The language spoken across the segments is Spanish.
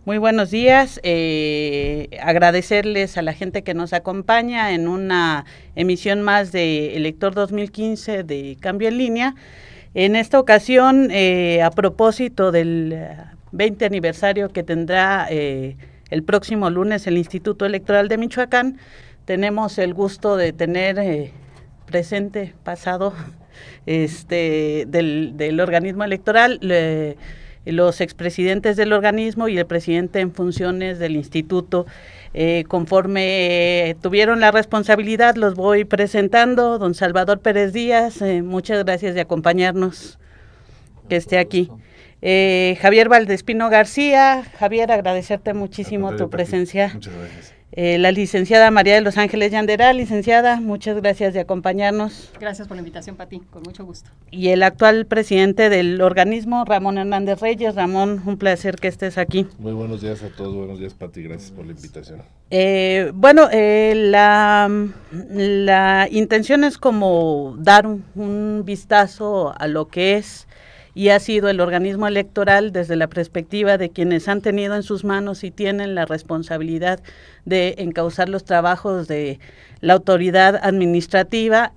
Muy buenos días, agradecerles a la gente que nos acompaña en una emisión más de Elector 2015 de Cambio en Línea. En esta ocasión, a propósito del 20 aniversario que tendrá el próximo lunes el Instituto Electoral de Michoacán, tenemos el gusto de tener presente, pasado, del organismo electoral, los expresidentes del organismo y el presidente en funciones del instituto. Conforme tuvieron la responsabilidad, los voy presentando. Don Salvador Pérez Díaz, muchas gracias de acompañarnos, que esté aquí. Javier Valdespino García. Javier, agradecerte muchísimo tu presencia. Muchas gracias. La licenciada María de los Ángeles Yanderá. Licenciada, muchas gracias de acompañarnos. Gracias por la invitación, Pati, con mucho gusto. Y el actual presidente del organismo, Ramón Hernández Reyes. Ramón, un placer que estés aquí. Muy buenos días a todos, buenos días, Pati, gracias por la invitación. La intención es como dar un vistazo a lo que es y ha sido el organismo electoral desde la perspectiva de quienes han tenido en sus manos y tienen la responsabilidad de encauzar los trabajos de la autoridad administrativa,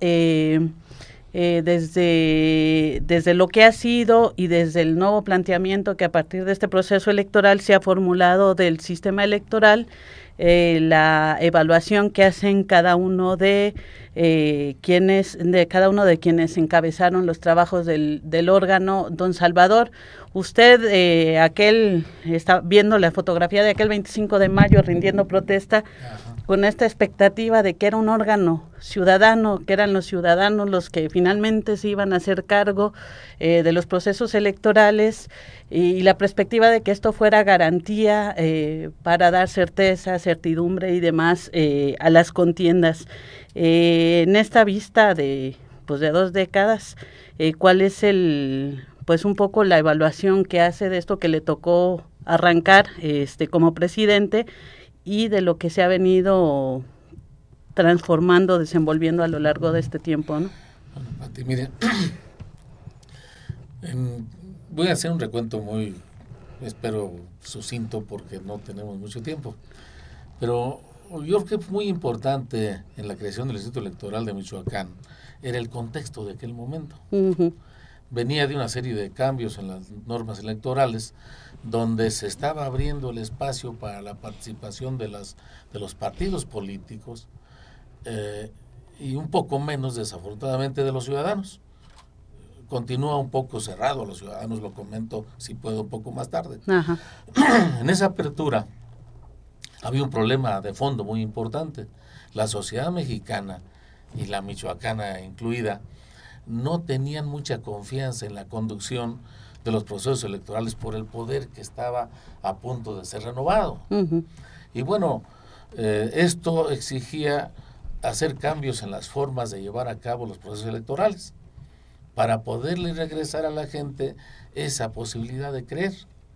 desde lo que ha sido y desde el nuevo planteamiento que a partir de este proceso electoral se ha formulado del sistema electoral, la evaluación que hacen cada uno de quienes encabezaron los trabajos del órgano. Don Salvador, usted está viendo la fotografía de aquel 25 de mayo rindiendo protesta. Ajá. Con esta expectativa de que era un órgano ciudadano, que eran los ciudadanos los que finalmente se iban a hacer cargo de los procesos electorales, y la perspectiva de que esto fuera garantía para dar certeza, certidumbre y demás a las contiendas. En esta vista de 2 décadas, ¿cuál es un poco la evaluación que hace de esto que le tocó arrancar como presidente y de lo que se ha venido transformando, desenvolviendo a lo largo de este tiempo, ¿no? Bueno, Pati, mire, voy a hacer un recuento muy, espero, sucinto porque no tenemos mucho tiempo, pero yo creo que muy importante en la creación del Instituto Electoral de Michoacán era el contexto de aquel momento. Uh-huh. Venía de una serie de cambios en las normas electorales donde se estaba abriendo el espacio para la participación de los partidos políticos y un poco menos, desafortunadamente, de los ciudadanos. Continúa un poco cerrado a los ciudadanos, lo comento si puedo un poco más tarde. Ajá. En esa apertura había un problema de fondo muy importante. La sociedad mexicana, y la michoacana incluida, no tenían mucha confianza en la conducción de los procesos electorales por el poder que estaba a punto de ser renovado. Uh-huh. Y bueno, esto exigía hacer cambios en las formas de llevar a cabo los procesos electorales para poderle regresar a la gente esa posibilidad de creer.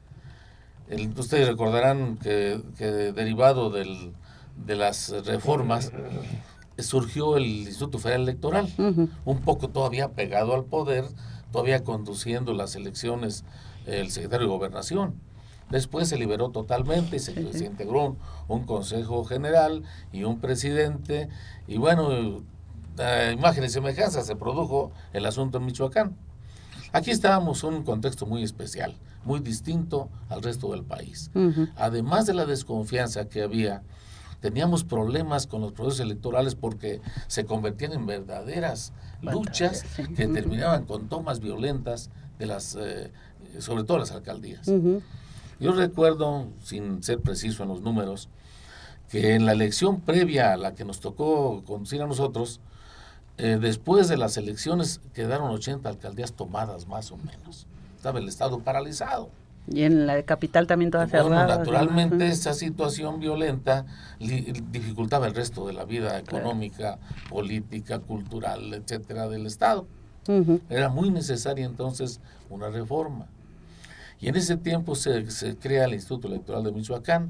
Ustedes recordarán que derivado de las reformas surgió el Instituto Federal Electoral, uh-huh, un poco todavía pegado al poder, todavía conduciendo las elecciones el secretario de Gobernación. Después se liberó totalmente y se integró un Consejo General y un presidente, y bueno, a imagen y semejanza se produjo el asunto en Michoacán. Aquí estábamos en un contexto muy especial, muy distinto al resto del país. Uh-huh. Además de la desconfianza que había, teníamos problemas con los procesos electorales porque se convertían en verdaderas luchas que terminaban con tomas violentas de sobre todo las alcaldías. Uh-huh. Yo recuerdo, sin ser preciso en los números, que en la elección previa a la que nos tocó conducir a nosotros, después de las elecciones quedaron 80 alcaldías tomadas más o menos. Estaba el Estado paralizado. Y en la capital también toda cerrada. Naturalmente, ¿no? Esa situación violenta dificultaba el resto de la vida económica, política, cultural, etcétera, del Estado. Uh-huh. Era muy necesaria entonces una reforma. Y en ese tiempo se crea el Instituto Electoral de Michoacán.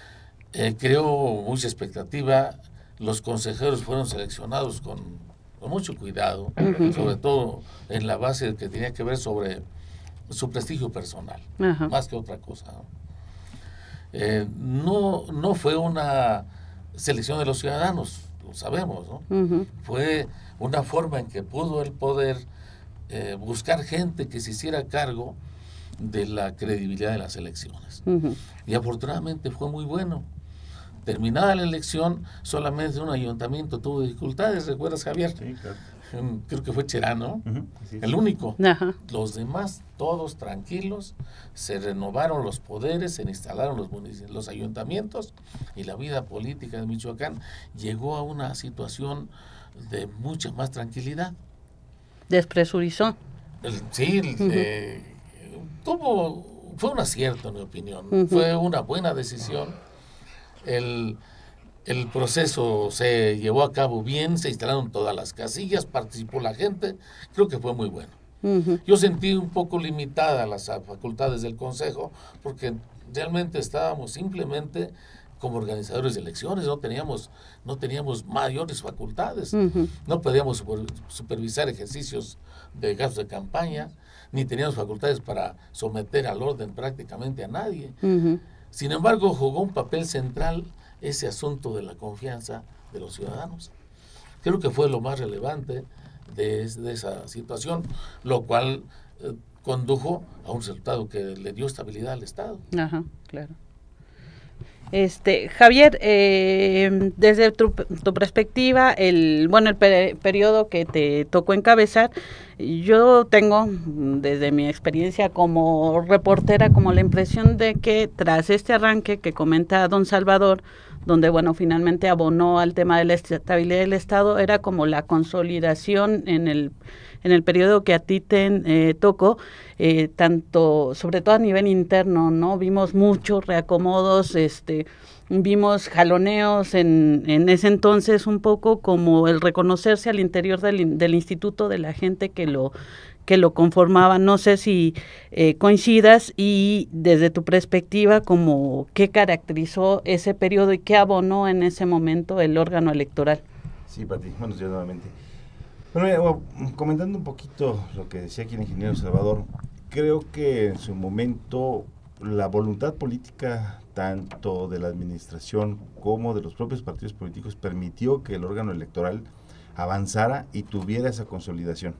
Creó mucha expectativa. Los consejeros fueron seleccionados con mucho cuidado, uh-huh, sobre todo en la base que tenía que ver sobre su prestigio personal, uh-huh, más que otra cosa, ¿no? no fue una selección de los ciudadanos, lo sabemos, ¿no? Fue una forma en que pudo el poder buscar gente que se hiciera cargo de la credibilidad de las elecciones. Y afortunadamente fue muy bueno. Terminada la elección, solamente un ayuntamiento tuvo dificultades, ¿recuerdas, Javier? Sí, claro. Creo que fue Cherán, ¿no? Sí. El único. Ajá. Los demás, todos tranquilos, se renovaron los poderes, se instalaron los ayuntamientos y la vida política de Michoacán llegó a una situación de mucha más tranquilidad. Despresurizó. Fue un acierto, en mi opinión. Fue una buena decisión. El proceso se llevó a cabo bien, se instalaron todas las casillas, participó la gente, creo que fue muy bueno. Yo sentí un poco limitadas las facultades del Consejo, porque realmente estábamos simplemente como organizadores de elecciones, no teníamos mayores facultades, no podíamos supervisar ejercicios de gastos de campaña, ni teníamos facultades para someter al orden prácticamente a nadie. Sin embargo, jugó un papel central ese asunto de la confianza de los ciudadanos. Creo que fue lo más relevante de esa situación, lo cual condujo a un resultado que le dio estabilidad al Estado. Ajá, claro. Javier, desde tu perspectiva, el periodo que te tocó encabezar, yo tengo, desde mi experiencia como reportera, como la impresión de que tras este arranque que comenta don Salvador, donde finalmente abonó al tema de la estabilidad del Estado, era como la consolidación en el periodo que a ti te tocó, tanto, sobre todo a nivel interno, ¿no? Vimos muchos reacomodos, vimos jaloneos en ese entonces, un poco como el reconocerse al interior del instituto de la gente que lo conformaba. No sé si coincidas, y desde tu perspectiva, como qué caracterizó ese periodo y qué abonó en ese momento el órgano electoral. Sí, Pati, buenos días nuevamente. Bueno, comentando un poquito lo que decía aquí el ingeniero Salvador, creo que en su momento la voluntad política tanto de la administración como de los propios partidos políticos permitió que el órgano electoral avanzara y tuviera esa consolidación,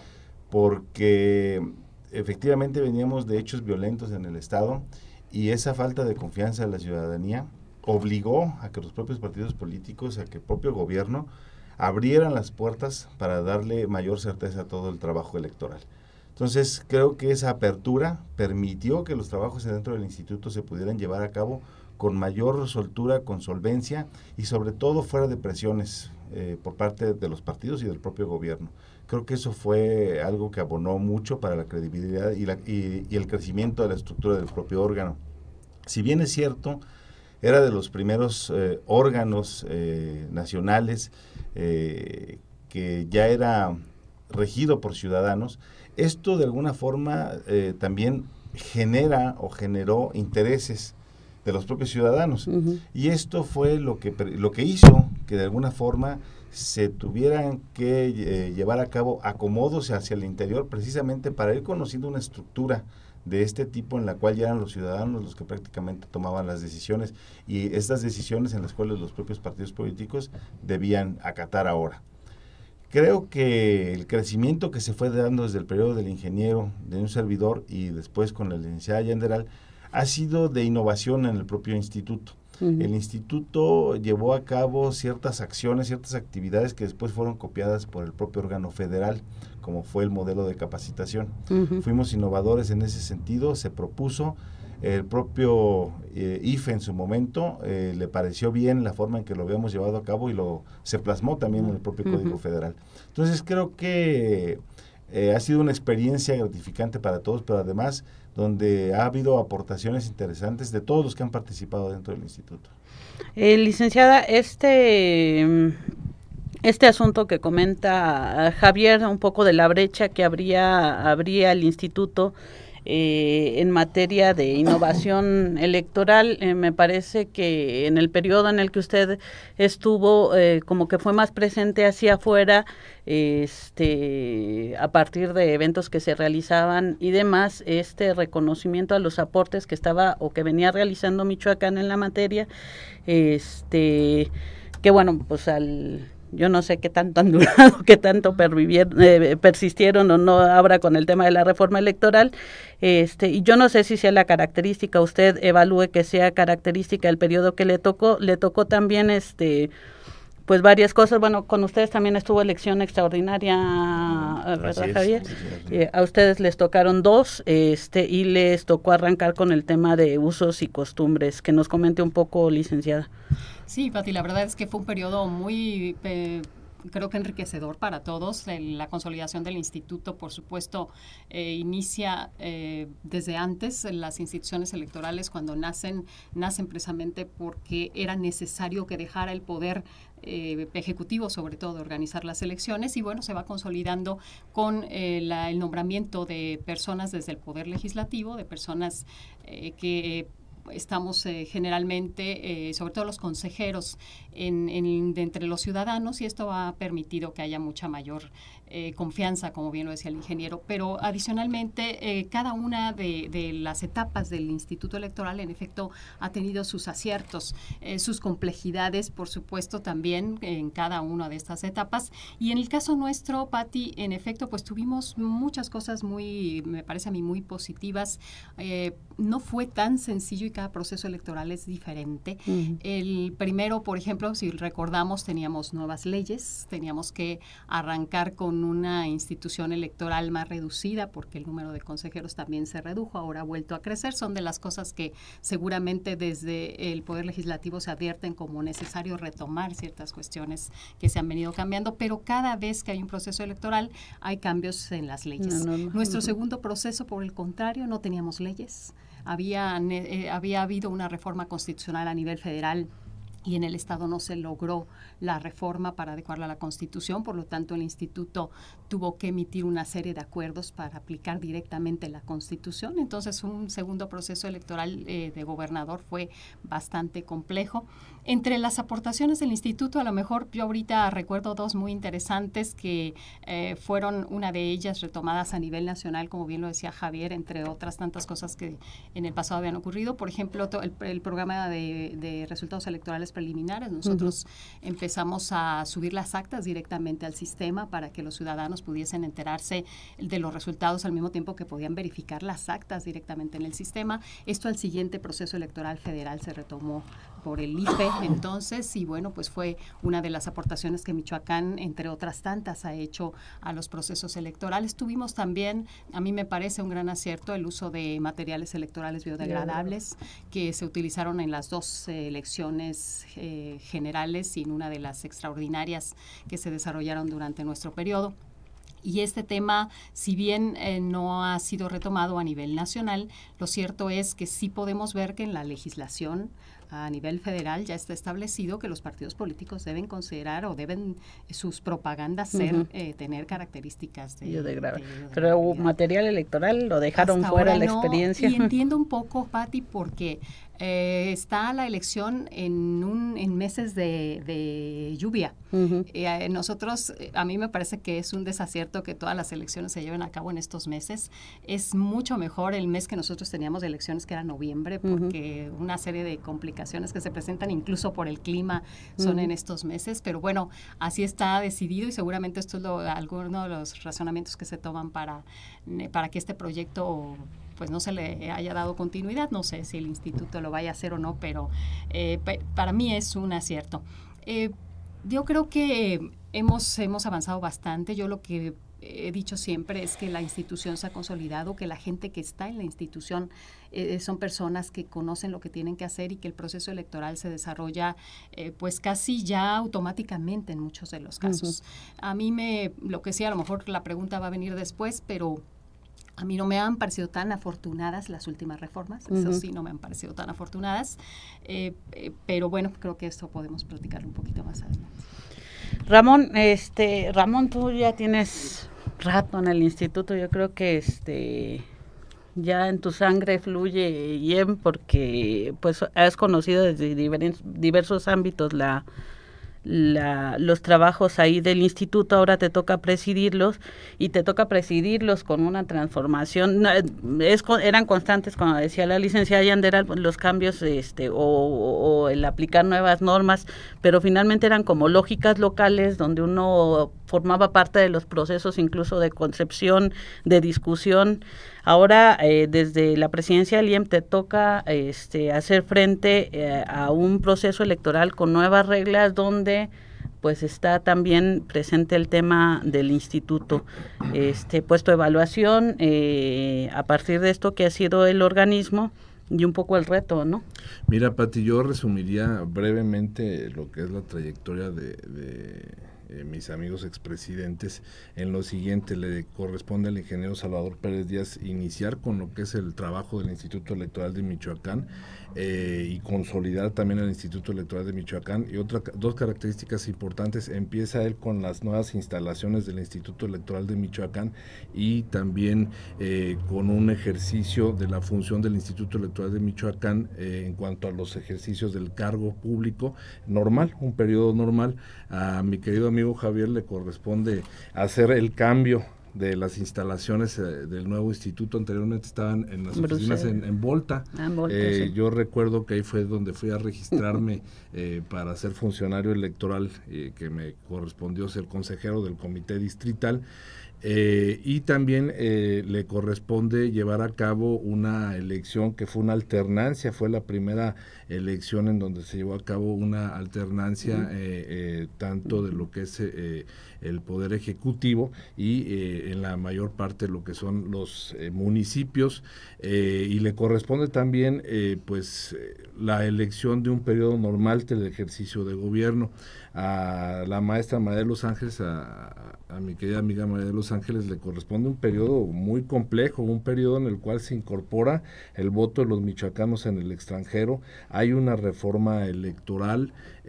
porque efectivamente veníamos de hechos violentos en el Estado y esa falta de confianza de la ciudadanía obligó a que los propios partidos políticos, a que el propio gobierno abrieran las puertas para darle mayor certeza a todo el trabajo electoral. Entonces, creo que esa apertura permitió que los trabajos dentro del instituto se pudieran llevar a cabo con mayor soltura, con solvencia y sobre todo fuera de presiones por parte de los partidos y del propio gobierno. Creo que eso fue algo que abonó mucho para la credibilidad y el crecimiento de la estructura del propio órgano. Si bien es cierto, era de los primeros órganos nacionales que ya era regido por ciudadanos, esto de alguna forma también generó intereses de los propios ciudadanos. Y esto fue lo que hizo que de alguna forma se tuvieran que llevar a cabo acomodos hacia el interior, precisamente para ir conociendo una estructura de este tipo en la cual ya eran los ciudadanos los que prácticamente tomaban las decisiones, y estas decisiones en las cuales los propios partidos políticos debían acatar ahora. Creo que el crecimiento que se fue dando desde el periodo del ingeniero, de un servidor y después con la licenciada Yanderal, ha sido de innovación en el propio instituto. El instituto llevó a cabo ciertas acciones, ciertas actividades que después fueron copiadas por el propio órgano federal, como fue el modelo de capacitación. Fuimos innovadores en ese sentido, se propuso, el propio IFE en su momento le pareció bien la forma en que lo habíamos llevado a cabo y se plasmó también en el propio Código Federal. Entonces creo que ha sido una experiencia gratificante para todos, pero además donde ha habido aportaciones interesantes de todos los que han participado dentro del instituto. Licenciada, este asunto que comenta Javier, un poco de la brecha que habría el instituto en materia de innovación electoral. Me parece que en el periodo en el que usted estuvo, como que fue más presente hacia afuera, a partir de eventos que se realizaban y demás, reconocimiento a los aportes que estaba o que venía realizando Michoacán en la materia, que bueno, pues yo no sé qué tanto han durado, qué tanto persistieron o no ahora con el tema de la reforma electoral, y yo no sé si sea la característica, usted evalúe que sea característica del periodo que le tocó también pues varias cosas. Bueno, con ustedes también estuvo elección extraordinaria, ¿verdad, Javier? A ustedes les tocaron 2, y les tocó arrancar con el tema de usos y costumbres. Que nos comente un poco, licenciada. Sí, Pati, la verdad es que fue un periodo muy, creo que enriquecedor para todos. La consolidación del instituto, por supuesto, inicia desde antes. Las instituciones electorales, cuando nacen precisamente porque era necesario que dejara el poder ejecutivo, sobre todo, de organizar las elecciones, y bueno, se va consolidando con el nombramiento de personas desde el poder legislativo, de personas que estamos generalmente, sobre todo los consejeros, de entre los ciudadanos, y esto ha permitido que haya mucha mayor confianza, como bien lo decía el ingeniero. Pero adicionalmente, cada una de las etapas del Instituto Electoral, en efecto, ha tenido sus aciertos, sus complejidades, por supuesto, también en cada una de estas etapas. Y en el caso nuestro, Pati, en efecto, pues tuvimos muchas cosas me parece a mí, muy positivas. No fue tan sencillo y cada proceso electoral es diferente. El primero, por ejemplo, si recordamos, teníamos nuevas leyes, teníamos que arrancar con una institución electoral más reducida porque el número de consejeros también se redujo, ahora ha vuelto a crecer. Son de las cosas que seguramente desde el Poder Legislativo se advierten como necesario retomar ciertas cuestiones que se han venido cambiando, pero cada vez que hay un proceso electoral hay cambios en las leyes. Nuestro segundo proceso, por el contrario, no teníamos leyes. Había habido una reforma constitucional a nivel federal y en el Estado no se logró la reforma para adecuarla a la Constitución, por lo tanto el Instituto tuvo que emitir una serie de acuerdos para aplicar directamente la Constitución. Entonces un segundo proceso electoral de gobernador fue bastante complejo. Entre las aportaciones del Instituto, a lo mejor yo ahorita recuerdo 2 muy interesantes que fueron, una de ellas, retomadas a nivel nacional, como bien lo decía Javier, entre otras tantas cosas que en el pasado habían ocurrido. Por ejemplo, el programa de resultados electorales preliminares. Nosotros empezamos a subir las actas directamente al sistema para que los ciudadanos pudiesen enterarse de los resultados al mismo tiempo que podían verificar las actas directamente en el sistema. Esto al siguiente proceso electoral federal se retomó por el IFE entonces, y bueno, pues fue una de las aportaciones que Michoacán, entre otras tantas, ha hecho a los procesos electorales. Tuvimos también, a mí me parece un gran acierto, el uso de materiales electorales biodegradables que se utilizaron en las 2 elecciones generales y en una de las extraordinarias que se desarrollaron durante nuestro periodo. Y este tema, si bien no ha sido retomado a nivel nacional, lo cierto es que sí podemos ver que en la legislación a nivel federal ya está establecido que los partidos políticos deben considerar o deben sus propagandas tener características de biodegradabilidad. Pero material electoral lo dejaron hasta fuera la experiencia. Y entiendo un poco, Pati, porque está la elección en meses de lluvia. Nosotros, a mí me parece que es un desacierto que todas las elecciones se lleven a cabo en estos meses. Es mucho mejor el mes que nosotros teníamos de elecciones, que era noviembre, porque una serie de complicaciones que se presentan incluso por el clima son en estos meses. Pero bueno, así está decidido y seguramente esto es alguno de los razonamientos que se toman para que este proyecto pues no se le haya dado continuidad. No sé si el instituto lo vaya a hacer o no, pero para mí es un acierto. Yo creo que hemos avanzado bastante. Yo lo que he dicho siempre es que la institución se ha consolidado, que la gente que está en la institución son personas que conocen lo que tienen que hacer y que el proceso electoral se desarrolla pues casi ya automáticamente en muchos de los casos. A mí lo que sí, a lo mejor la pregunta va a venir después, pero a mí no me han parecido tan afortunadas las últimas reformas, eso sí, no me han parecido tan afortunadas, pero bueno, creo que esto podemos platicar un poquito más adelante. Ramón, tú ya tienes rato en el instituto, yo creo que ya en tu sangre fluye, Yen, porque pues has conocido desde diversos ámbitos los trabajos ahí del instituto. Ahora te toca presidirlos, y te toca presidirlos con una transformación. Eran constantes, como decía la licenciada Yandera, los cambios o el aplicar nuevas normas, pero finalmente eran como lógicas locales donde uno formaba parte de los procesos, incluso de concepción, de discusión. Ahora, desde la presidencia del IEM te toca hacer frente a un proceso electoral con nuevas reglas, donde pues está también presente el tema del instituto, puesto de evaluación, a partir de esto que ha sido el organismo y un poco el reto, ¿no? Mira, Pati, yo resumiría brevemente lo que es la trayectoria de mis amigos expresidentes en lo siguiente. Le corresponde al ingeniero Salvador Pérez Díaz iniciar con lo que es el trabajo del Instituto Electoral de Michoacán y consolidar también el Instituto Electoral de Michoacán. Y dos características importantes: empieza él con las nuevas instalaciones del Instituto Electoral de Michoacán y también con un ejercicio de la función del Instituto Electoral de Michoacán en cuanto a los ejercicios del cargo público normal, un periodo normal. A mi querido amigo Javier le corresponde hacer el cambio de las instalaciones del nuevo instituto. Anteriormente estaban en las oficinas en Volta. Sí. Yo recuerdo que ahí fue donde fui a registrarme para ser funcionario electoral, que me correspondió ser consejero del comité distrital. Y también le corresponde llevar a cabo una elección que fue una alternancia. Fue la primera elección en donde se llevó a cabo una alternancia tanto de lo que es el Poder Ejecutivo y en la mayor parte lo que son los municipios, y le corresponde también la elección de un periodo normal del ejercicio de gobierno. A la maestra María de los Ángeles, a mi querida amiga María de los Ángeles, le corresponde un periodo muy complejo, un periodo en el cual se incorpora el voto de los michoacanos en el extranjero. Hay una reforma electoral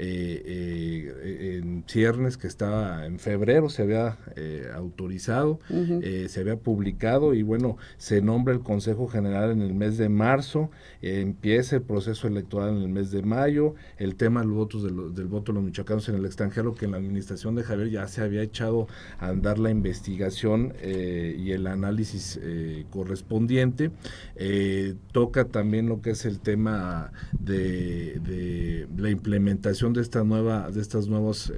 en ciernes que estaba en febrero, se había autorizado, se había publicado, y bueno, se nombra el Consejo General en el mes de marzo, empieza el proceso electoral en el mes de mayo. El tema de los votos del voto de los michoacanos en el extranjero, que en la administración de Javier ya se había echado a andar la investigación y el análisis correspondiente. Toca también lo que es el tema de la implementación de estos nuevos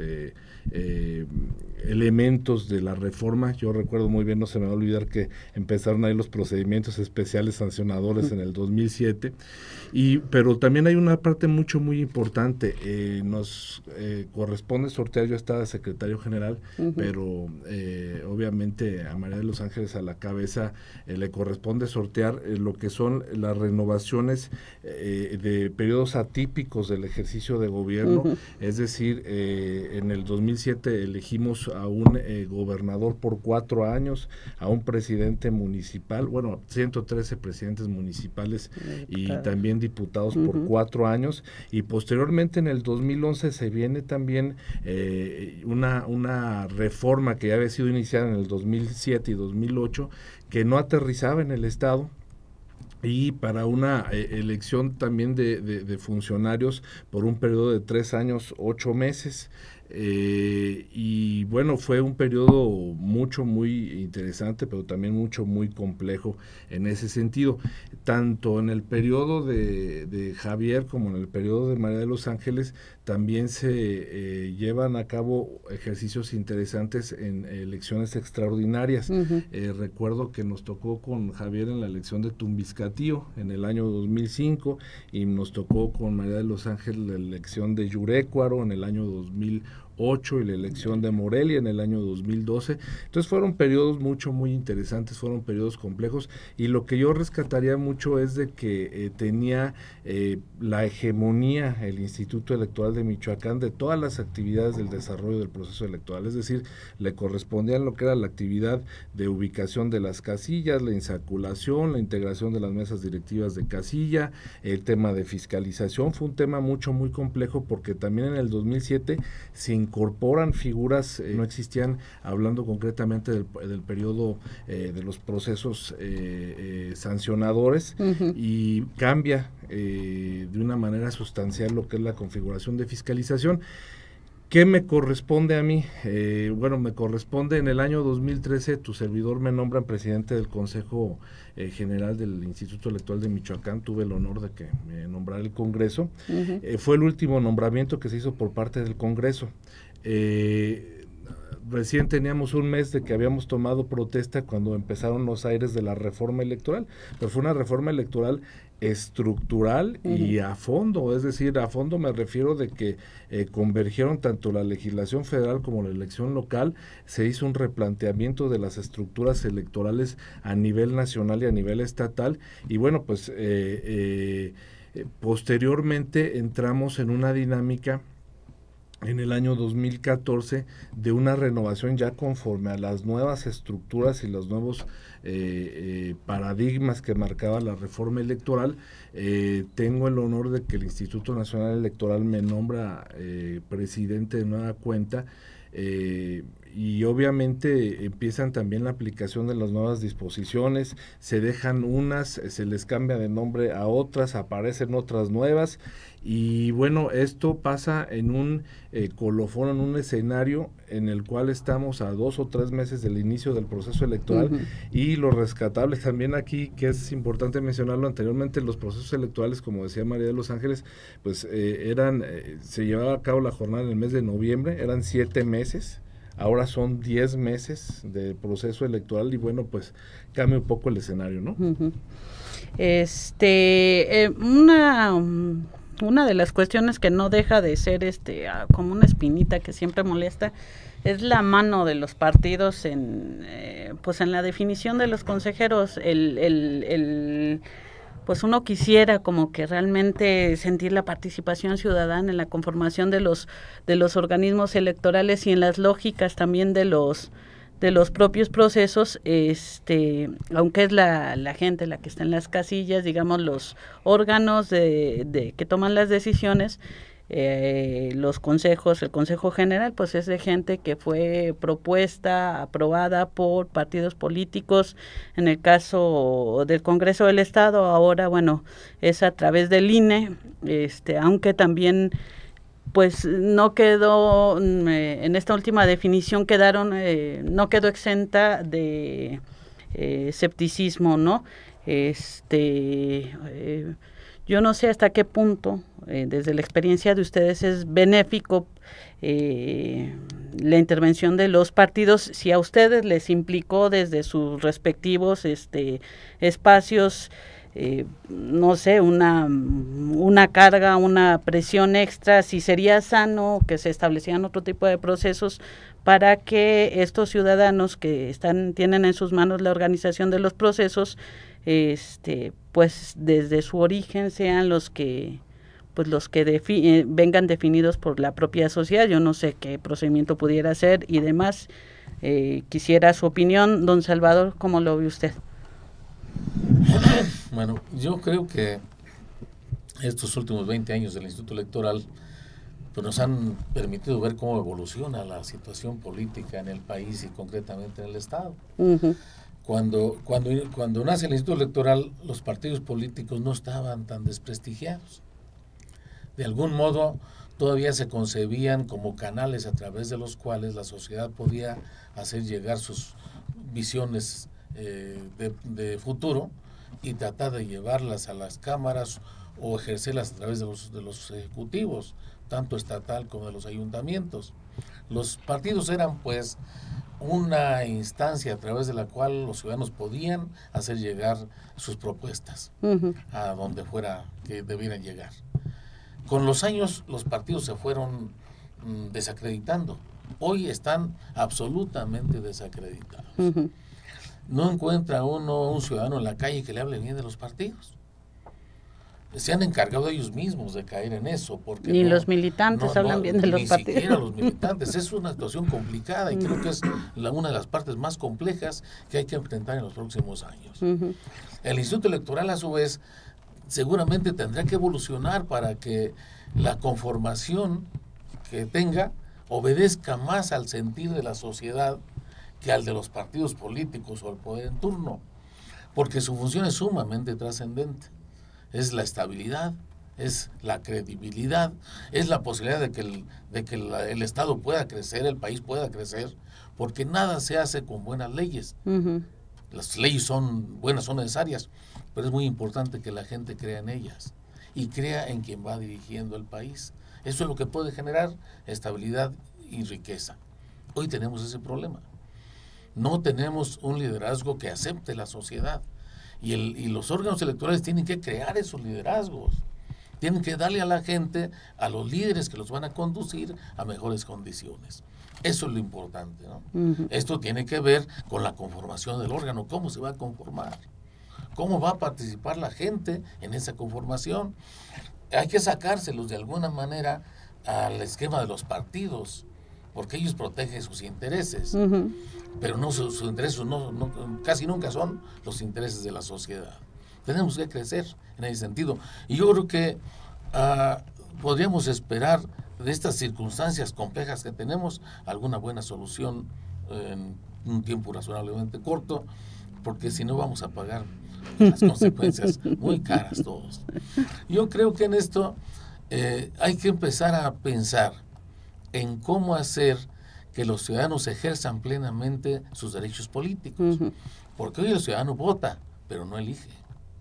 elementos de la reforma. Yo recuerdo muy bien, no se me va a olvidar que empezaron ahí los procedimientos especiales sancionadores en el 2007, pero también hay una parte muy importante. Nos corresponde sortear, yo estaba secretario general, pero obviamente a María de los Ángeles a la cabeza le corresponde sortear lo que son las renovaciones de periodos atípicos del ejercicio de gobierno. Es decir, en el 2007 elegimos a un gobernador por 4 años, a un presidente municipal, 113 presidentes municipales y también diputados por 4 años, y posteriormente en el 2011 se viene también una reforma que ya había sido iniciada en el 2007 y 2008, que no aterrizaba en el Estado, y para una elección también de funcionarios por un periodo de 3 años, 8 meses. Y bueno, fue un periodo muy interesante, pero también muy complejo en ese sentido. Tanto en el periodo de Javier como en el periodo de María de los Ángeles también se llevan a cabo ejercicios interesantes en elecciones extraordinarias. Recuerdo que nos tocó con Javier en la elección de Tumbiscatío en el año 2005, y nos tocó con María de los Ángeles la elección de Yurécuaro en el año 2008 y la elección de Morelia en el año 2012. Entonces fueron periodos muy interesantes, fueron periodos complejos, y lo que yo rescataría mucho es de que tenía la hegemonía el Instituto Electoral de Michoacán de todas las actividades del desarrollo del proceso electoral. Es decir, le correspondía lo que era la actividad de ubicación de las casillas, la insaculación, la integración de las mesas directivas de casilla, el tema de fiscalización. Fue un tema muy complejo, porque también en el 2007 se incorporan figuras, no existían, hablando concretamente del periodo de los procesos sancionadores, y cambia de una manera sustancial lo que es la configuración de fiscalización. ¿Qué me corresponde a mí? Bueno, me corresponde en el año 2013, tu servidor me nombran presidente del Consejo General del Instituto Electoral de Michoacán. Tuve el honor de que me nombrara el Congreso. Fue el último nombramiento que se hizo por parte del Congreso. Recién teníamos un mes de que habíamos tomado protesta cuando empezaron los aires de la reforma electoral, pero fue una reforma electoral estructural y a fondo, es decir, a fondo me refiero de que convergieron tanto la legislación federal como la elección local, se hizo un replanteamiento de las estructuras electorales a nivel nacional y a nivel estatal, y bueno, pues posteriormente entramos en una dinámica en el año 2014 de una renovación ya conforme a las nuevas estructuras y los nuevos paradigmas que marcaba la reforma electoral. Tengo el honor de que el Instituto Nacional Electoral me nombra presidente de nueva cuenta, y obviamente empiezan también la aplicación de las nuevas disposiciones, se dejan unas, se les cambia de nombre a otras, aparecen otras nuevas, y bueno, esto pasa en un colofón, en un escenario en el cual estamos a 2 o 3 meses del inicio del proceso electoral, y lo rescatable también aquí, que es importante mencionarlo, anteriormente los procesos electorales, como decía María de los Ángeles, pues se llevaba a cabo la jornada en el mes de noviembre, eran 7 meses, ahora son 10 meses de proceso electoral, y bueno, pues cambia un poco el escenario, ¿no? Una de las cuestiones que no deja de ser como una espinita que siempre molesta es la mano de los partidos en la definición de los consejeros. Pues uno quisiera como que realmente sentir la participación ciudadana en la conformación de los organismos electorales y en las lógicas también de los propios procesos, aunque es la gente la que está en las casillas, digamos, los órganos que toman las decisiones, los consejos, el Consejo General, pues es de gente que fue propuesta, aprobada por partidos políticos. En el caso del Congreso del Estado, ahora, bueno, es a través del INE, aunque también pues no quedó, en esta última definición no quedó exenta de escepticismo, ¿no? Yo no sé hasta qué punto, desde la experiencia de ustedes, es benéfico la intervención de los partidos, si a ustedes les implicó desde sus respectivos espacios, no sé, una carga, una presión extra, si sería sano que se establecieran otro tipo de procesos para que estos ciudadanos que tienen en sus manos la organización de los procesos, pues desde su origen sean los que vengan definidos por la propia sociedad. Yo no sé qué procedimiento pudiera ser y demás. Quisiera su opinión, don Salvador, ¿cómo lo ve usted? Bueno, yo creo que estos últimos 20 años del Instituto Electoral pues nos han permitido ver cómo evoluciona la situación política en el país y concretamente en el Estado. Cuando nace el Instituto Electoral, los partidos políticos no estaban tan desprestigiados. De algún modo, todavía se concebían como canales a través de los cuales la sociedad podía hacer llegar sus visiones de futuro y tratar de llevarlas a las cámaras o ejercerlas a través de los ejecutivos, tanto estatal como de los ayuntamientos. Los partidos eran pues una instancia a través de la cual los ciudadanos podían hacer llegar sus propuestas a donde fuera que debieran llegar. Con los años los partidos se fueron desacreditando. Hoy están absolutamente desacreditados. No encuentra un ciudadano en la calle que le hable bien de los partidos. Se han encargado ellos mismos de caer en eso. Porque ni los militantes hablan bien de los partidos. Ni siquiera los militantes. Es una situación complicada y creo que es una de las partes más complejas que hay que enfrentar en los próximos años. El Instituto Electoral, a su vez, seguramente tendrá que evolucionar para que la conformación que tenga obedezca más al sentir de la sociedad que al de los partidos políticos o al poder en turno, porque su función es sumamente trascendente. Es la estabilidad, es la credibilidad, es la posibilidad de que el Estado pueda crecer, el país pueda crecer, porque nada se hace con buenas leyes. Uh-huh. Las leyes son buenas, son necesarias, pero es muy importante que la gente crea en ellas y crea en quien va dirigiendo el país. Eso es lo que puede generar estabilidad y riqueza. Hoy tenemos ese problema. No tenemos un liderazgo que acepte la sociedad. Y los órganos electorales tienen que crear esos liderazgos. Tienen que darle a la gente, a los líderes que los van a conducir a mejores condiciones. Eso es lo importante, ¿no? Uh-huh. Esto tiene que ver con la conformación del órgano, cómo se va a conformar, cómo va a participar la gente en esa conformación. Hay que sacárselos de alguna manera al esquema de los partidos, porque ellos protegen sus intereses, uh-huh. pero no sus intereses casi nunca son los intereses de la sociedad. Tenemos que crecer en ese sentido. Y yo creo que podríamos esperar de estas circunstancias complejas que tenemos alguna buena solución en un tiempo razonablemente corto, porque si no vamos a pagar las consecuencias muy caras todos. Yo creo que en esto hay que empezar a pensar en cómo hacer que los ciudadanos ejerzan plenamente sus derechos políticos. Uh-huh. Porque hoy el ciudadano vota, pero no elige.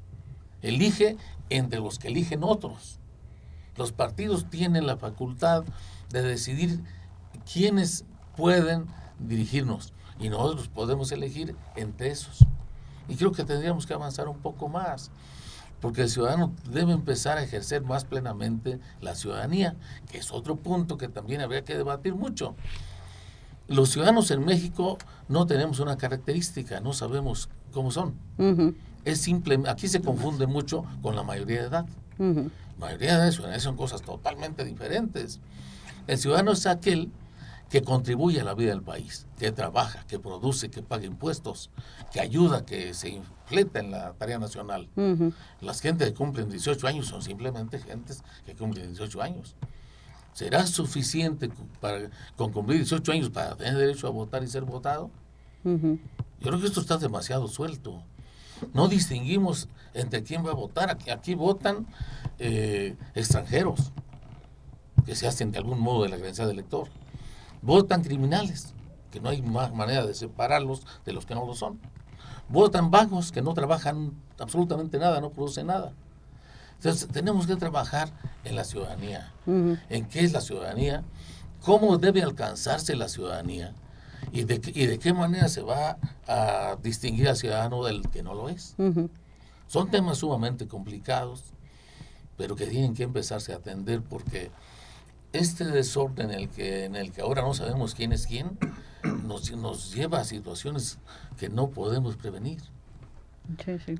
Elige entre los que eligen otros. Los partidos tienen la facultad de decidir quiénes pueden dirigirnos y nosotros podemos elegir entre esos. Y creo que tendríamos que avanzar un poco más, porque el ciudadano debe empezar a ejercer más plenamente la ciudadanía, que es otro punto que también habría que debatir mucho. Los ciudadanos en México no tenemos una característica, no sabemos cómo son. Uh-huh. Es simple, aquí se confunde mucho con la mayoría de edad. Uh-huh. La mayoría de edad son cosas totalmente diferentes. El ciudadano es aquel que contribuye a la vida del país, que trabaja, que produce, que paga impuestos, que ayuda, que se infleta en la tarea nacional. Uh-huh. Las gentes que cumplen 18 años son simplemente gentes que cumplen 18 años. ¿Será suficiente con cumplir 18 años para tener derecho a votar y ser votado? Uh-huh. Yo creo que esto está demasiado suelto. No distinguimos entre quién va a votar. Aquí votan extranjeros que se hacen de algún modo de la credencial de elector. Votan criminales, que no hay más manera de separarlos de los que no lo son. Votan vagos, que no trabajan absolutamente nada, no producen nada. Entonces, tenemos que trabajar en la ciudadanía. Uh-huh. ¿En qué es la ciudadanía? ¿Cómo debe alcanzarse la ciudadanía? ¿Y de qué manera se va a distinguir al ciudadano del que no lo es? Uh-huh. Son temas sumamente complicados, pero que tienen que empezarse a atender, porque este desorden en el que ahora no sabemos quién es quién, nos lleva a situaciones que no podemos prevenir. Sí, sí.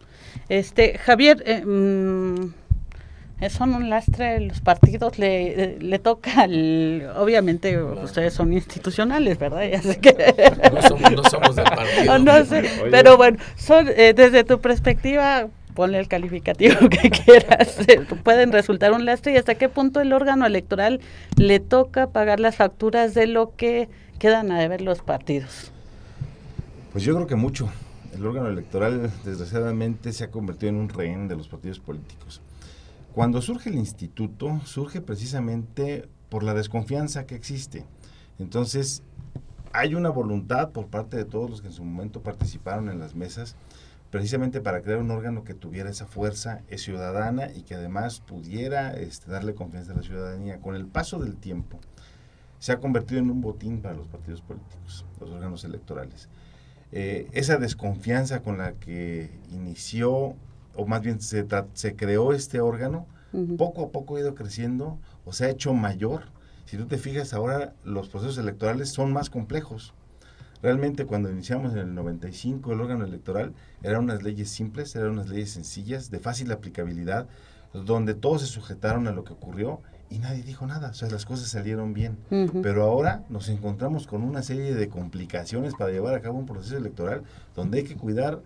Javier, son un lastre los partidos, le toca obviamente claro. Ustedes son institucionales, ¿verdad? Ya sé que no somos del partido. No sé, pero bueno, desde tu perspectiva, ponle el calificativo que quieras, pueden resultar un lastre. ¿Y hasta qué punto el órgano electoral le toca pagar las facturas de lo que quedan a deber los partidos? Pues yo creo que mucho. El órgano electoral, desgraciadamente, se ha convertido en un rehén de los partidos políticos. Cuando surge el instituto, surge precisamente por la desconfianza que existe. Entonces, hay una voluntad por parte de todos los que en su momento participaron en las mesas, precisamente para crear un órgano que tuviera esa fuerza ciudadana y que además pudiera darle confianza a la ciudadanía. Con el paso del tiempo, se ha convertido en un botín para los partidos políticos, los órganos electorales. Esa desconfianza con la que inició, o más bien se creó este órgano, uh-huh. Poco a poco ha ido creciendo o se ha hecho mayor. Si tú te fijas, ahora los procesos electorales son más complejos. Realmente cuando iniciamos en el 95 el órgano electoral eran unas leyes simples, eran unas leyes sencillas, de fácil aplicabilidad, donde todos se sujetaron a lo que ocurrió y nadie dijo nada, o sea, las cosas salieron bien. Uh-huh. Pero ahora nos encontramos con una serie de complicaciones para llevar a cabo un proceso electoral donde hay que cuidar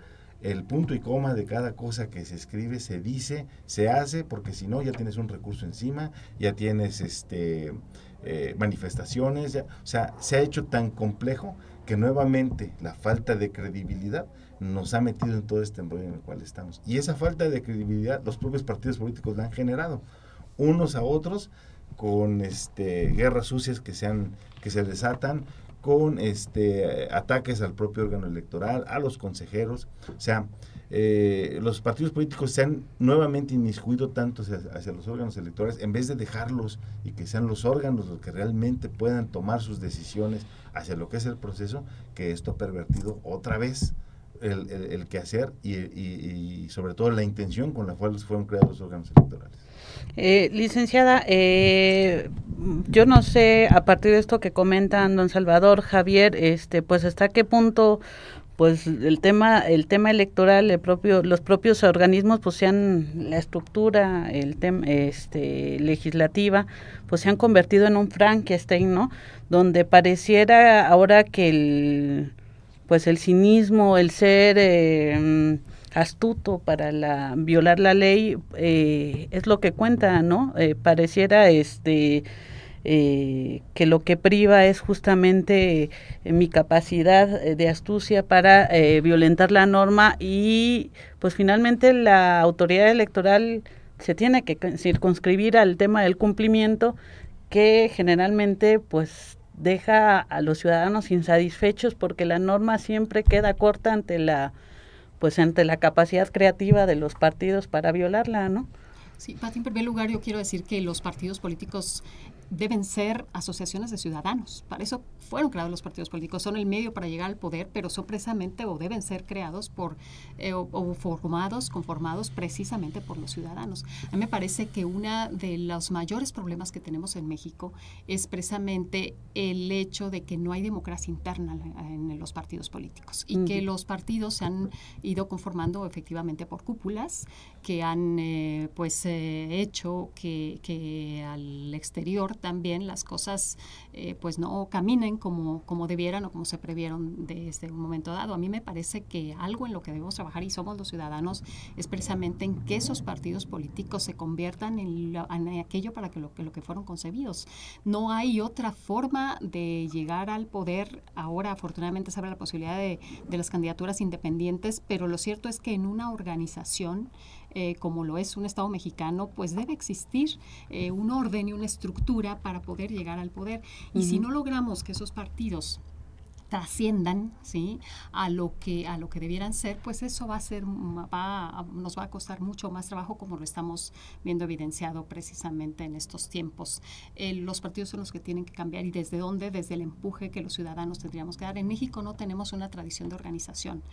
el punto y coma de cada cosa que se escribe, se dice, se hace, porque si no ya tienes un recurso encima, ya tienes manifestaciones, o sea, se ha hecho tan complejo que nuevamente la falta de credibilidad nos ha metido en todo este embrollo en el cual estamos. Y esa falta de credibilidad los propios partidos políticos la han generado, unos a otros, con guerras sucias que se desatan, con ataques al propio órgano electoral, a los consejeros. O sea, los partidos políticos se han nuevamente inmiscuido tanto hacia los órganos electorales, en vez de dejarlos y que sean los órganos los que realmente puedan tomar sus decisiones hacia lo que es el proceso, que esto ha pervertido otra vez el quehacer y sobre todo la intención con la cual fueron creados los órganos electorales. Licenciada, yo no sé, a partir de esto que comentan don Salvador, Javier, pues hasta qué punto pues el tema electoral, los propios organismos, pues la estructura, legislativa, pues se han convertido en un Frankenstein, ¿no? Donde pareciera ahora que el cinismo, el ser astuto para violar la ley, es lo que cuenta, ¿no? Pareciera que lo que priva es justamente mi capacidad de astucia para violentar la norma, y pues finalmente la autoridad electoral se tiene que circunscribir al tema del cumplimiento, que generalmente pues deja a los ciudadanos insatisfechos, porque la norma siempre queda corta ante la capacidad creativa de los partidos para violarla, ¿no? Sí, Pati, en primer lugar yo quiero decir que los partidos políticos deben ser asociaciones de ciudadanos. Para eso fueron creados los partidos políticos. Son el medio para llegar al poder, pero son precisamente o deben ser creados conformados precisamente por los ciudadanos. A mí me parece que uno de los mayores problemas que tenemos en México es precisamente el hecho de que no hay democracia interna en los partidos políticos y que los partidos se han ido conformando efectivamente por cúpulas que han hecho que al exterior también las cosas pues no caminen como debieran o como se previeron desde un momento dado. A mí me parece que algo en lo que debemos trabajar, y somos los ciudadanos, es precisamente en que esos partidos políticos se conviertan en aquello para lo que fueron concebidos. No hay otra forma de llegar al poder. Ahora afortunadamente se abre la posibilidad de las candidaturas independientes, pero lo cierto es que en una organización como lo es un Estado mexicano, pues debe existir un orden y una estructura para poder llegar al poder. Y si no logramos que esos partidos trasciendan, ¿sí?, a lo que debieran ser, pues eso nos va a costar mucho más trabajo, como lo estamos viendo evidenciado precisamente en estos tiempos. Los partidos son los que tienen que cambiar. ¿Y desde dónde? Desde el empuje que los ciudadanos tendríamos que dar. En México no tenemos una tradición de organización,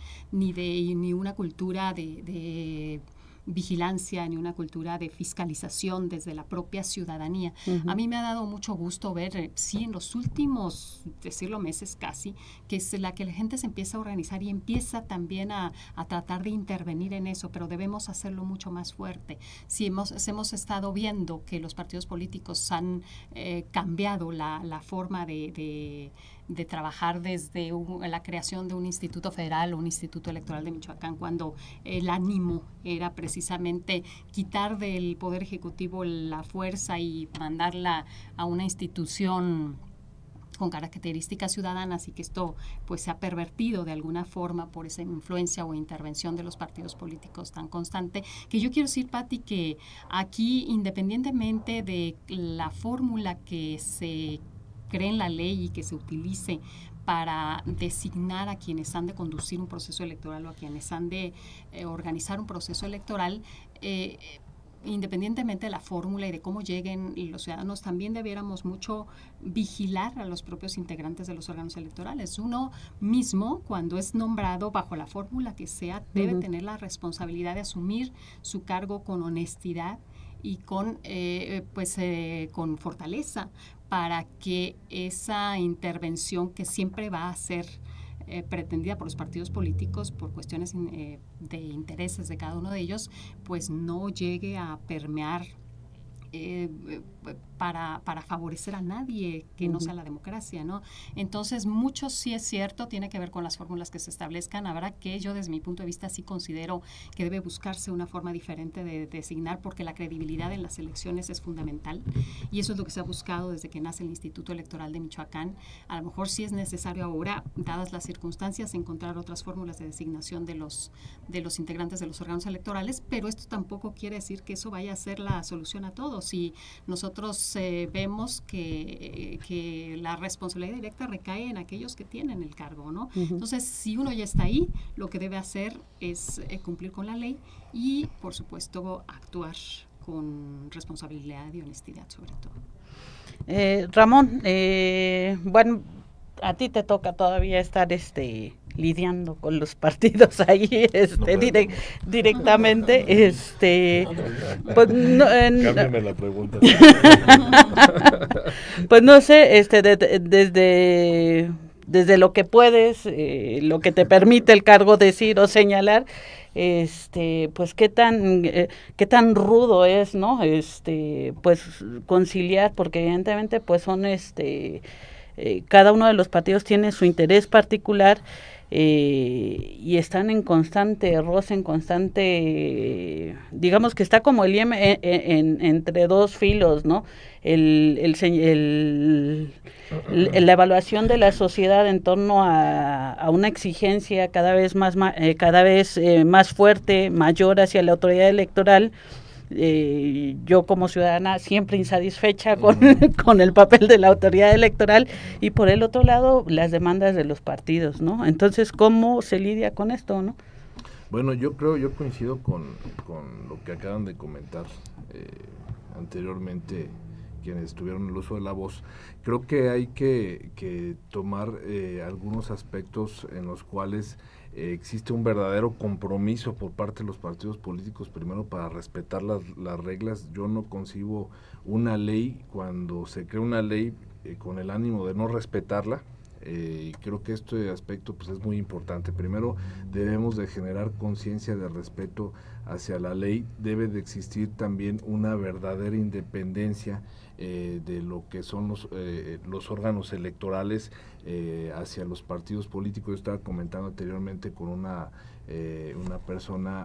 ni una cultura de vigilancia, ni una cultura de fiscalización desde la propia ciudadanía. A mí me ha dado mucho gusto ver, sí, en los últimos, meses casi, que la gente se empieza a organizar y empieza también a tratar de intervenir en eso, pero debemos hacerlo mucho más fuerte. Si hemos estado viendo que los partidos políticos han cambiado la forma de trabajar desde la creación de un instituto federal o un instituto electoral de Michoacán, cuando el ánimo era precisamente quitar del Poder Ejecutivo la fuerza y mandarla a una institución con características ciudadanas, y que esto pues se ha pervertido de alguna forma por esa influencia o intervención de los partidos políticos tan constante, que yo quiero decir, Pati, que aquí, independientemente de la fórmula que se cree en la ley y que se utilice para designar a quienes han de conducir un proceso electoral o a quienes han de organizar un proceso electoral, independientemente de la fórmula y de cómo lleguen los ciudadanos, también debiéramos mucho vigilar a los propios integrantes de los órganos electorales. Uno mismo, cuando es nombrado bajo la fórmula que sea, debe tener la responsabilidad de asumir su cargo con honestidad y con fortaleza, para que esa intervención, que siempre va a ser pretendida por los partidos políticos por cuestiones de intereses de cada uno de ellos, pues no llegue a permear para favorecer a nadie que no sea la democracia, ¿no? Entonces, mucho sí es cierto, tiene que ver con las fórmulas que se establezcan. Habrá que, yo desde mi punto de vista sí considero que debe buscarse una forma diferente de designar, porque la credibilidad en las elecciones es fundamental, y eso es lo que se ha buscado desde que nace el Instituto Electoral de Michoacán. A lo mejor sí es necesario ahora, dadas las circunstancias, encontrar otras fórmulas de designación de los integrantes de los órganos electorales, pero esto tampoco quiere decir que eso vaya a ser la solución a todo. Si nosotros vemos que la responsabilidad directa recae en aquellos que tienen el cargo, ¿no? Entonces, si uno ya está ahí, lo que debe hacer es cumplir con la ley y, por supuesto, actuar con responsabilidad y honestidad, sobre todo. Ramón, bueno, a ti te toca todavía estar lidiando con los partidos ahí directamente, pues no, cámbiame la pregunta. Pues no sé, desde lo que puedes, lo que te permite el cargo decir o señalar, pues qué tan rudo es, ¿no? Pues conciliar, porque evidentemente pues son cada uno de los partidos tiene su interés particular, y están en constante roce, en constante, digamos que está como el IEM entre dos filos, ¿no? La evaluación de la sociedad en torno a una exigencia cada vez más fuerte, mayor hacia la autoridad electoral. Yo como ciudadana siempre insatisfecha con el papel de la autoridad electoral, y por el otro lado las demandas de los partidos, ¿no? Entonces, ¿cómo se lidia con esto, no? Bueno, yo coincido con lo que acaban de comentar anteriormente quienes tuvieron el uso de la voz. Creo que hay que tomar algunos aspectos en los cuales existe un verdadero compromiso por parte de los partidos políticos, primero para respetar las reglas. Yo no concibo una ley cuando se crea una ley con el ánimo de no respetarla. Creo que este aspecto pues es muy importante. Primero debemos de generar conciencia de respeto hacia la ley. Debe de existir también una verdadera independencia de lo que son los órganos electorales hacia los partidos políticos. Yo estaba comentando anteriormente con una persona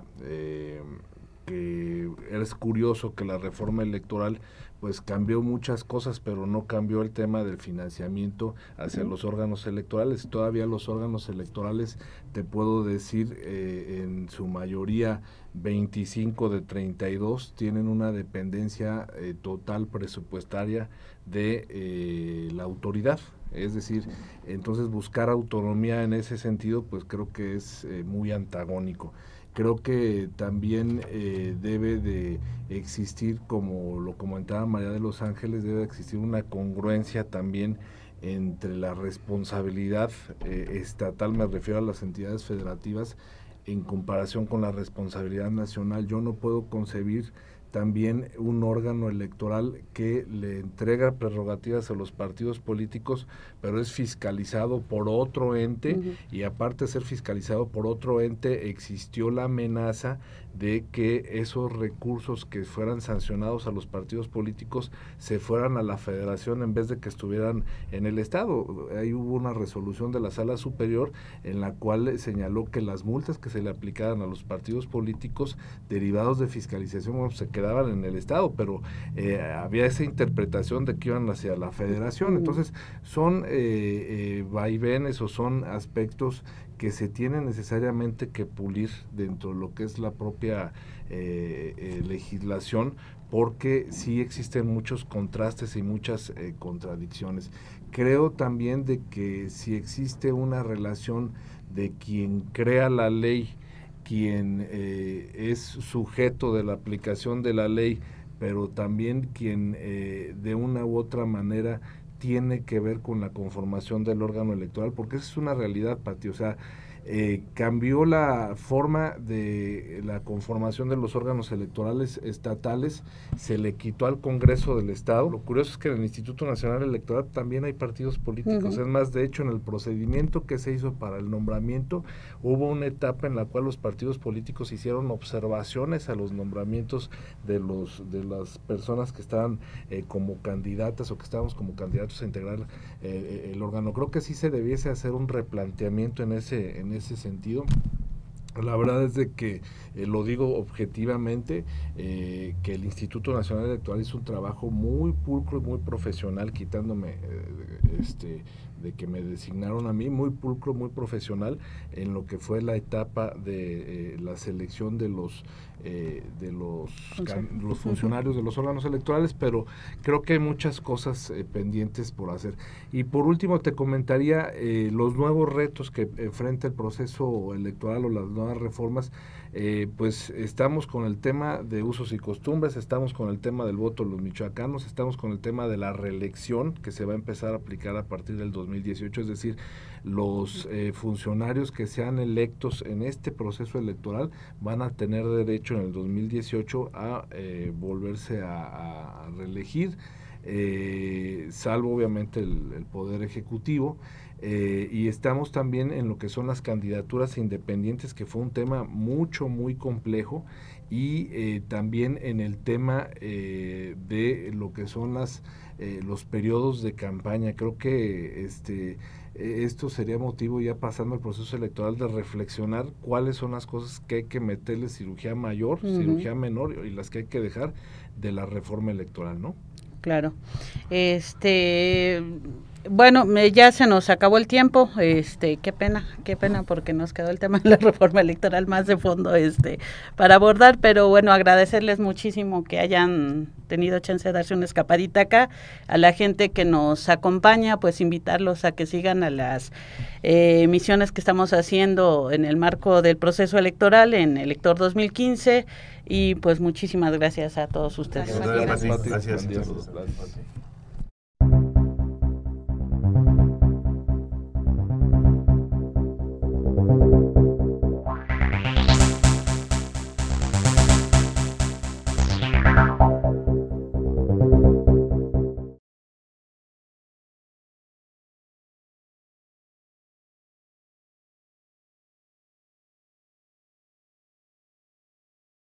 que es curioso que la reforma electoral pues cambió muchas cosas, pero no cambió el tema del financiamiento hacia los órganos electorales. Todavía los órganos electorales, te puedo decir, en su mayoría 25 de 32 tienen una dependencia total presupuestaria de la autoridad. Es decir, entonces buscar autonomía en ese sentido pues creo que es muy antagónico. Creo que también debe de existir, como lo comentaba María de los Ángeles, debe de existir una congruencia también entre la responsabilidad estatal, me refiero a las entidades federativas, en comparación con la responsabilidad nacional. Yo no puedo concebir también un órgano electoral que le entrega prerrogativas a los partidos políticos, pero es fiscalizado por otro ente, y aparte de ser fiscalizado por otro ente, existió la amenaza de que esos recursos que fueran sancionados a los partidos políticos se fueran a la federación en vez de que estuvieran en el estado. Ahí hubo una resolución de la Sala Superior en la cual señaló que las multas que se le aplicaran a los partidos políticos derivados de fiscalización, bueno, se quedaban en el estado, pero había esa interpretación de que iban hacia la federación. Entonces son vaivenes o son aspectos que se tienen necesariamente que pulir dentro de lo que es la propia legislación, porque sí existen muchos contrastes y muchas contradicciones. Creo también de que si existe una relación de quien crea la ley, quien es sujeto de la aplicación de la ley, pero también quien de una u otra manera tiene que ver con la conformación del órgano electoral, porque esa es una realidad, Pati. O sea, cambió la forma de la conformación de los órganos electorales estatales, se le quitó al Congreso del Estado. Lo curioso es que en el Instituto Nacional Electoral también hay partidos políticos. Es más, de hecho, en el procedimiento que se hizo para el nombramiento, hubo una etapa en la cual los partidos políticos hicieron observaciones a los nombramientos de las personas que estaban como candidatas o que estábamos como candidatos a integrar el órgano. Creo que sí se debiese hacer un replanteamiento en ese sentido. La verdad es de que, lo digo objetivamente, que el Instituto Nacional Electoral hizo un trabajo muy pulcro y muy profesional, quitándome de que me designaron a mí, muy pulcro, muy profesional en lo que fue la etapa de la selección de los funcionarios de los órganos electorales, pero creo que hay muchas cosas pendientes por hacer. Y por último te comentaría los nuevos retos que enfrenta el proceso electoral o las nuevas reformas. Pues estamos con el tema de usos y costumbres, estamos con el tema del voto de los michoacanos, estamos con el tema de la reelección que se va a empezar a aplicar a partir del 2018, es decir, los funcionarios que sean electos en este proceso electoral van a tener derecho en el 2018 a volverse a reelegir, salvo obviamente el Poder Ejecutivo. Y estamos también en lo que son las candidaturas independientes, que fue un tema muy complejo, y también en el tema de lo que son los periodos de campaña. Creo que esto sería motivo, ya pasando al proceso electoral, de reflexionar cuáles son las cosas que hay que meterle cirugía mayor, cirugía menor, y las que hay que dejar de la reforma electoral, ¿no? Claro. Bueno, ya se nos acabó el tiempo, qué pena porque nos quedó el tema de la reforma electoral más de fondo para abordar, pero bueno, agradecerles muchísimo que hayan tenido chance de darse una escapadita acá. A la gente que nos acompaña, pues invitarlos a que sigan a las emisiones que estamos haciendo en el marco del proceso electoral en Elector 2015, y pues muchísimas gracias a todos ustedes. Gracias.